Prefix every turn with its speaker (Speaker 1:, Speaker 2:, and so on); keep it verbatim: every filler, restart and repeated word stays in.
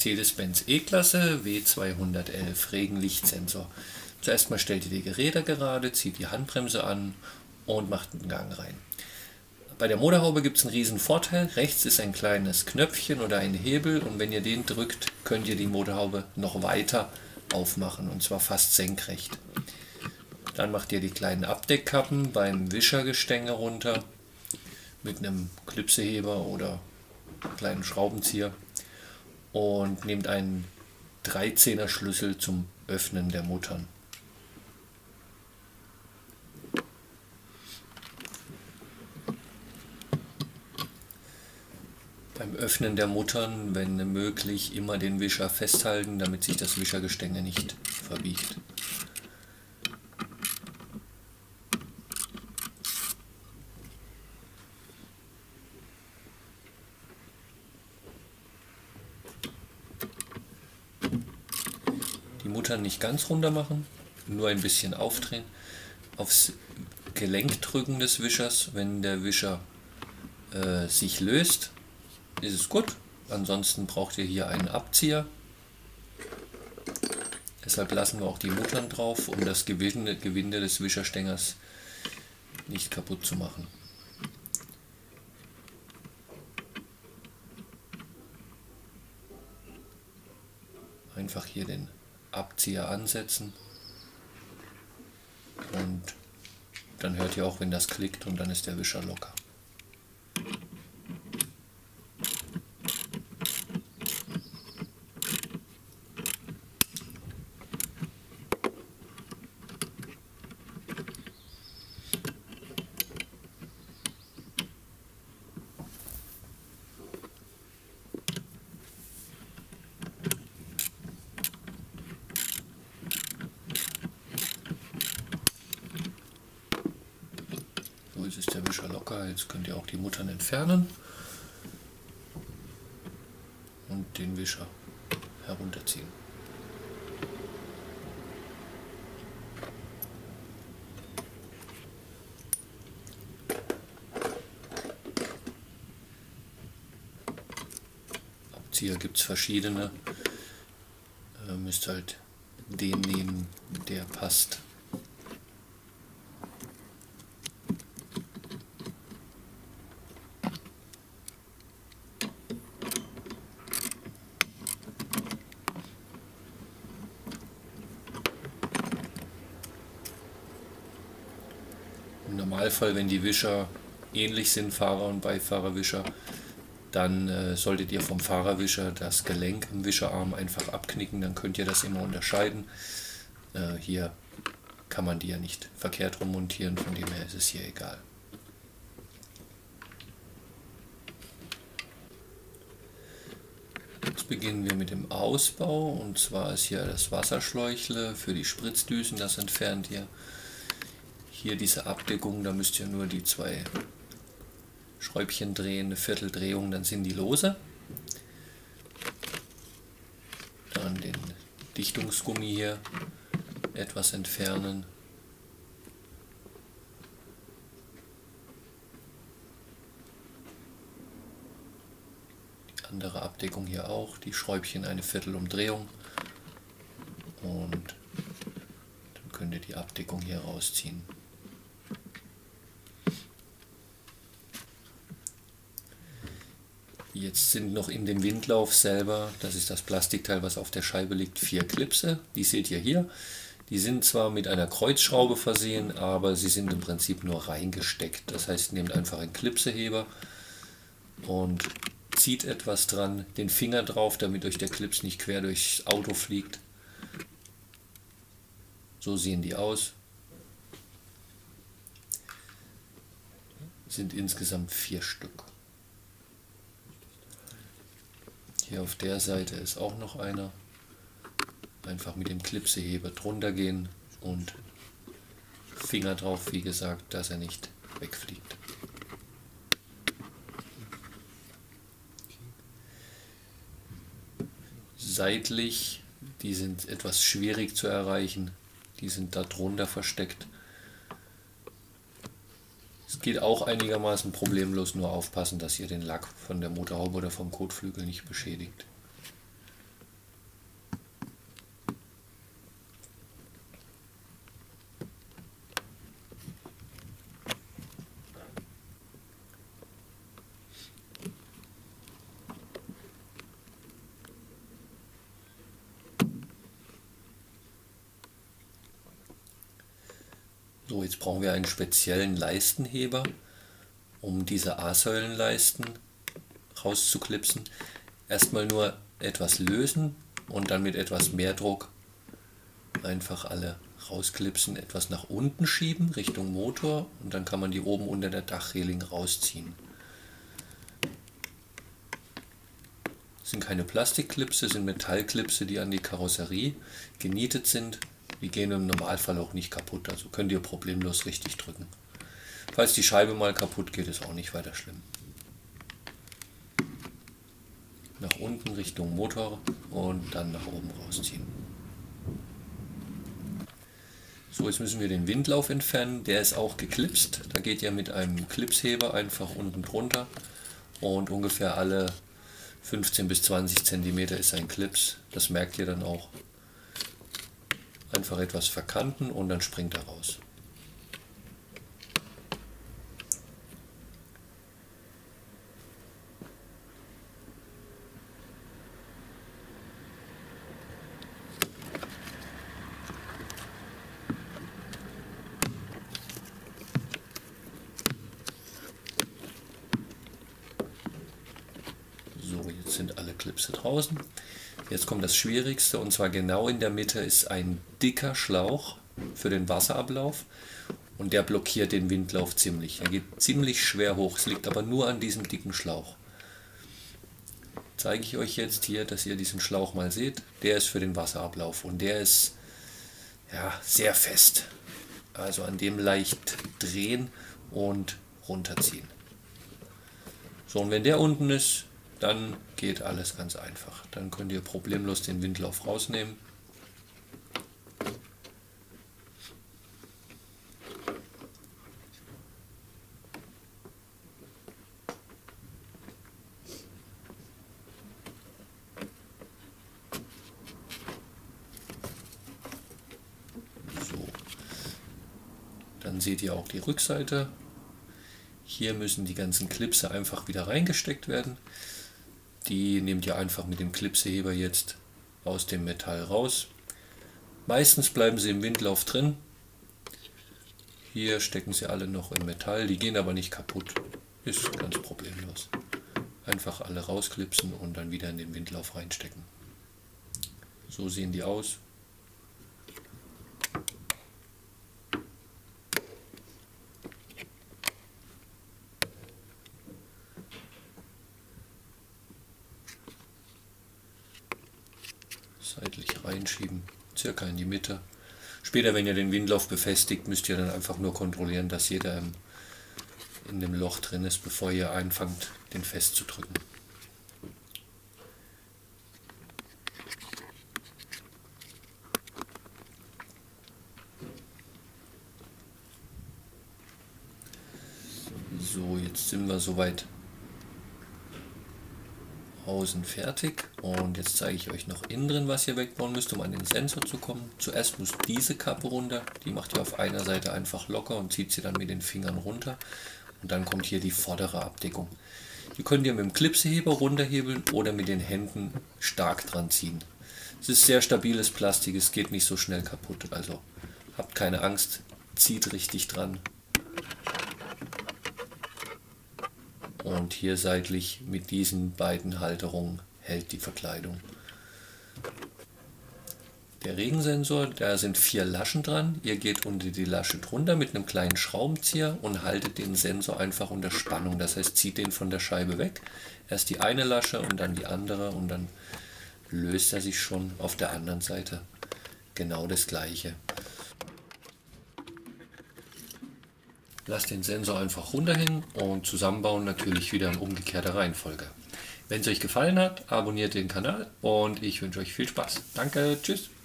Speaker 1: Mercedes-Benz E-Klasse W zweihundertelf Regenlichtsensor. Zuerst mal stellt ihr die Geräte gerade, zieht die Handbremse an und macht einen Gang rein. Bei der Motorhaube gibt es einen riesen Vorteil. Rechts ist ein kleines Knöpfchen oder ein Hebel und wenn ihr den drückt, könnt ihr die Motorhaube noch weiter aufmachen und zwar fast senkrecht. Dann macht ihr die kleinen Abdeckkappen beim Wischergestänge runter mit einem Klipseheber oder kleinen Schraubenzieher und nehmt einen dreizehner Schlüssel zum Öffnen der Muttern. Beim Öffnen der Muttern, wenn möglich, immer den Wischer festhalten, damit sich das Wischergestänge nicht verbiegt. Die Muttern nicht ganz runter machen, nur ein bisschen aufdrehen. Aufs Gelenk drücken des Wischers, wenn der Wischer äh, sich löst, ist es gut. Ansonsten braucht ihr hier einen Abzieher. Deshalb lassen wir auch die Muttern drauf, um das Gewinde, Gewinde des Wischerstängers nicht kaputt zu machen. Einfach hier den Abzieher ansetzen und dann hört ihr auch, wenn das klickt und dann ist der Wischer locker. So, jetzt ist der Wischer locker, jetzt könnt ihr auch die Muttern entfernen und den Wischer herunterziehen. Abzieher gibt es verschiedene, ihr müsst halt den nehmen, der passt. Im Normalfall, wenn die Wischer ähnlich sind, Fahrer- und Beifahrerwischer, dann äh, solltet ihr vom Fahrerwischer das Gelenk im Wischerarm einfach abknicken, dann könnt ihr das immer unterscheiden. Äh, hier kann man die ja nicht verkehrt rum montieren, von dem her ist es hier egal. Jetzt beginnen wir mit dem Ausbau, und zwar ist hier das Wasserschläuchle für die Spritzdüsen, das entfernt ihr. Hier diese Abdeckung, da müsst ihr nur die zwei Schräubchen drehen, eine Vierteldrehung, dann sind die lose. Dann den Dichtungsgummi hier etwas entfernen. Die andere Abdeckung hier auch, die Schräubchen eine Viertelumdrehung und dann könnt ihr die Abdeckung hier rausziehen. Jetzt sind noch in dem Windlauf selber, das ist das Plastikteil, was auf der Scheibe liegt, vier Klipse. Die seht ihr hier. Die sind zwar mit einer Kreuzschraube versehen, aber sie sind im Prinzip nur reingesteckt. Das heißt, nehmt einfach einen Klipseheber und zieht etwas dran, den Finger drauf, damit euch der Clips nicht quer durchs Auto fliegt. So sehen die aus. Sind insgesamt vier Stück. Hier auf der Seite ist auch noch einer. Einfach mit dem Klipseheber drunter gehen und Finger drauf, wie gesagt, dass er nicht wegfliegt. Seitlich, die sind etwas schwierig zu erreichen, die sind da drunter versteckt. Es geht auch einigermaßen problemlos, nur aufpassen, dass ihr den Lack von der Motorhaube oder vom Kotflügel nicht beschädigt. So, jetzt brauchen wir einen speziellen Leistenheber, um diese A-Säulenleisten rauszuklipsen. Erstmal nur etwas lösen und dann mit etwas mehr Druck einfach alle rausklipsen, etwas nach unten schieben Richtung Motor und dann kann man die oben unter der Dachreling rausziehen. Das sind keine Plastikklipse, das sind Metallklipse, die an die Karosserie genietet sind. Die gehen im Normalfall auch nicht kaputt, also könnt ihr problemlos richtig drücken. Falls die Scheibe mal kaputt geht, ist auch nicht weiter schlimm. Nach unten Richtung Motor und dann nach oben rausziehen. So, jetzt müssen wir den Windlauf entfernen, der ist auch geklipst. Da geht ihr mit einem Clipsheber einfach unten drunter und ungefähr alle fünfzehn bis zwanzig Zentimeter ist ein Clips. Das merkt ihr dann auch. Einfach etwas verkanten und dann springt er raus. So, jetzt sind alle Clipse draußen. Jetzt kommt das Schwierigste, und zwar genau in der Mitte ist ein dicker Schlauch für den Wasserablauf und der blockiert den Windlauf ziemlich. Er geht ziemlich schwer hoch, es liegt aber nur an diesem dicken Schlauch. Zeige ich euch jetzt hier, dass ihr diesen Schlauch mal seht. Der ist für den Wasserablauf und der ist ja, sehr fest. Also an dem leicht drehen und runterziehen. So, und wenn der unten ist, dann geht alles ganz einfach. Dann könnt ihr problemlos den Windlauf rausnehmen. So. Dann seht ihr auch die Rückseite. Hier müssen die ganzen Clipse einfach wieder reingesteckt werden. Die nehmt ihr einfach mit dem Clipseheber jetzt aus dem Metall raus. Meistens bleiben sie im Windlauf drin. Hier stecken sie alle noch im Metall, die gehen aber nicht kaputt. Ist ganz problemlos. Einfach alle rausklipsen und dann wieder in den Windlauf reinstecken. So sehen die aus. Seitlich reinschieben, circa in die Mitte. Später, wenn ihr den Windlauf befestigt, müsst ihr dann einfach nur kontrollieren, dass jeder im, in dem Loch drin ist, bevor ihr anfangt, den festzudrücken. So, jetzt sind wir soweit außen fertig und jetzt zeige ich euch noch innen drin, was ihr wegbauen müsst, um an den Sensor zu kommen. Zuerst muss diese Kappe runter, die macht ihr auf einer Seite einfach locker und zieht sie dann mit den Fingern runter und dann kommt hier die vordere Abdeckung. Die könnt ihr mit dem Clipseheber runterhebeln oder mit den Händen stark dran ziehen. Es ist sehr stabiles Plastik, es geht nicht so schnell kaputt, also habt keine Angst, zieht richtig dran. Und hier seitlich mit diesen beiden Halterungen hält die Verkleidung. Der Regensensor, da sind vier Laschen dran. Ihr geht unter die Lasche drunter mit einem kleinen Schraubenzieher und haltet den Sensor einfach unter Spannung. Das heißt, zieht den von der Scheibe weg. Erst die eine Lasche und dann die andere und dann löst er sich schon auf der anderen Seite. Genau das gleiche. Lasst den Sensor einfach runterhängen und zusammenbauen natürlich wieder in umgekehrter Reihenfolge. Wenn es euch gefallen hat, abonniert den Kanal und ich wünsche euch viel Spaß. Danke, tschüss.